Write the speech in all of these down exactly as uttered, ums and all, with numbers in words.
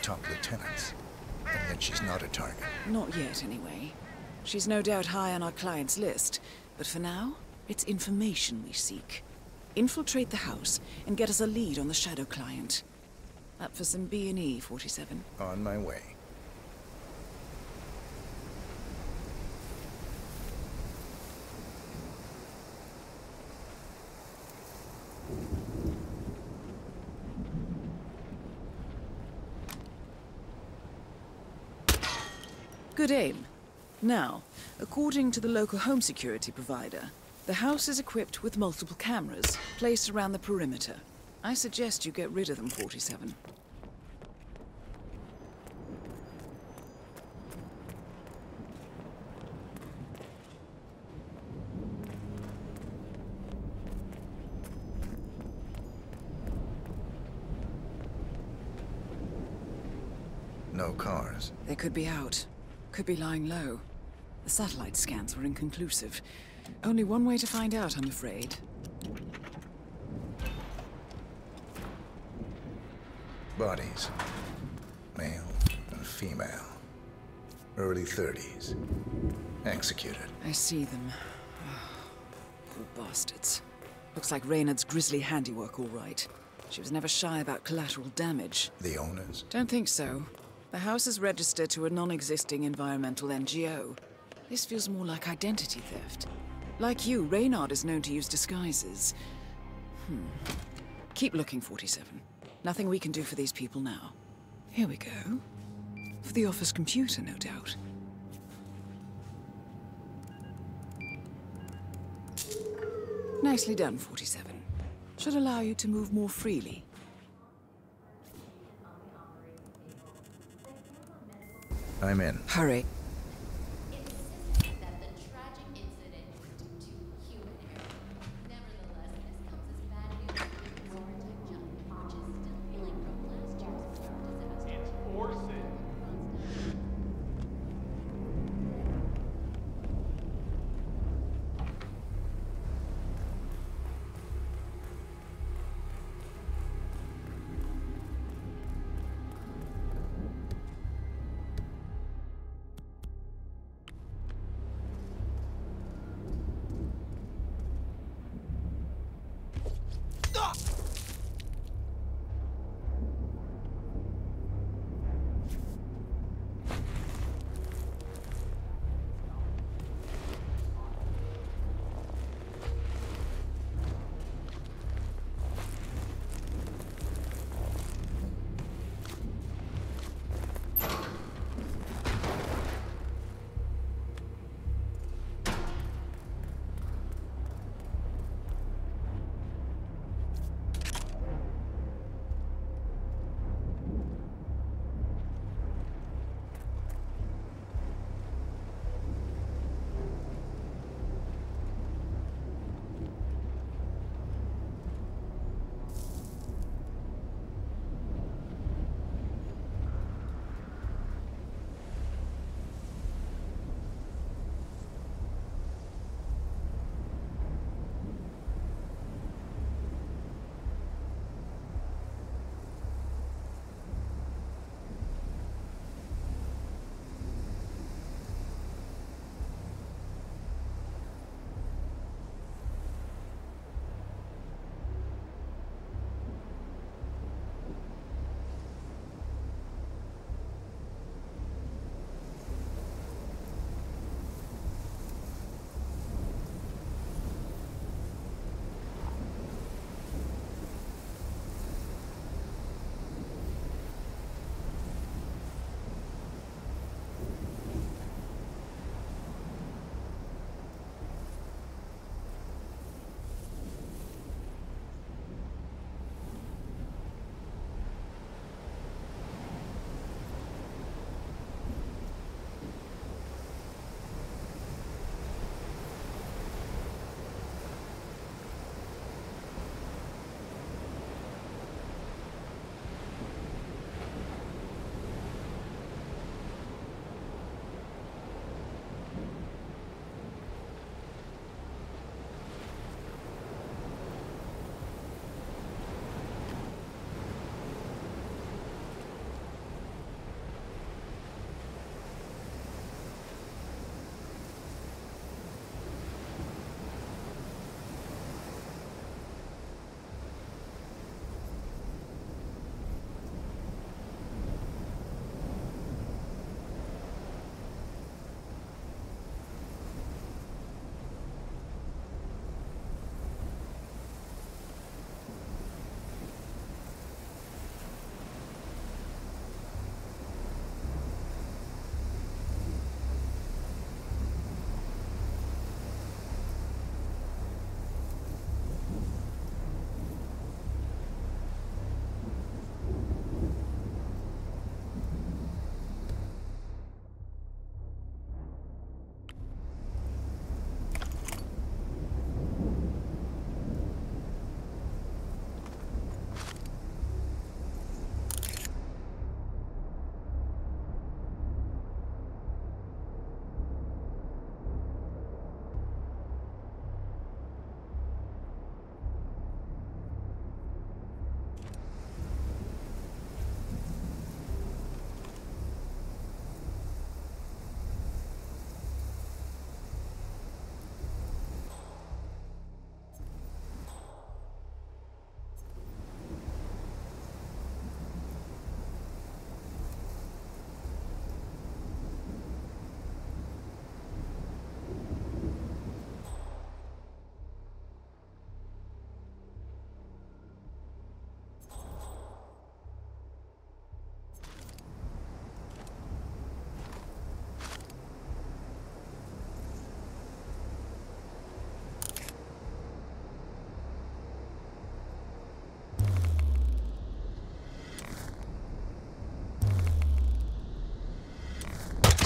top lieutenants. And yet she's not a target. Not yet, anyway. She's no doubt high on our client's list, but for now, it's information we seek. Infiltrate the house and get us a lead on the Shadow client. Up for some B and E, forty-seven. On my way. Good aim. Now, according to the local home security provider, the house is equipped with multiple cameras placed around the perimeter. I suggest you get rid of them, forty-seven. No cars. They could be out. Could be lying low. The satellite scans were inconclusive. Only one way to find out, I'm afraid. Bodies. Male and female. Early thirties. Executed. I see them. Poor bastards. Looks like Reynard's grisly handiwork, all right. She was never shy about collateral damage. The owners? Don't think so. The house is registered to a non-existing environmental N G O. This feels more like identity theft. Like you, Reynard is known to use disguises. Hmm. Keep looking, forty-seven. Nothing we can do for these people now. Here we go. For the office computer, no doubt. Nicely done, forty-seven. Should allow you to move more freely. I'm in. Hurry.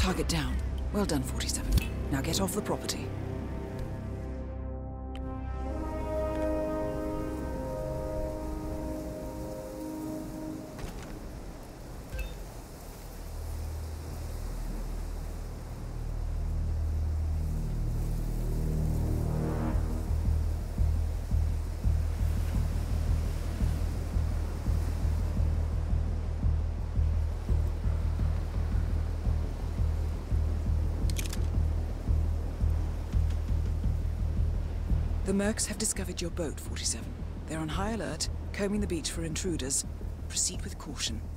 Target down. Well done, forty-seven. Now get off the property. The Mercs have discovered your boat, forty-seven. They're on high alert, combing the beach for intruders. Proceed with caution.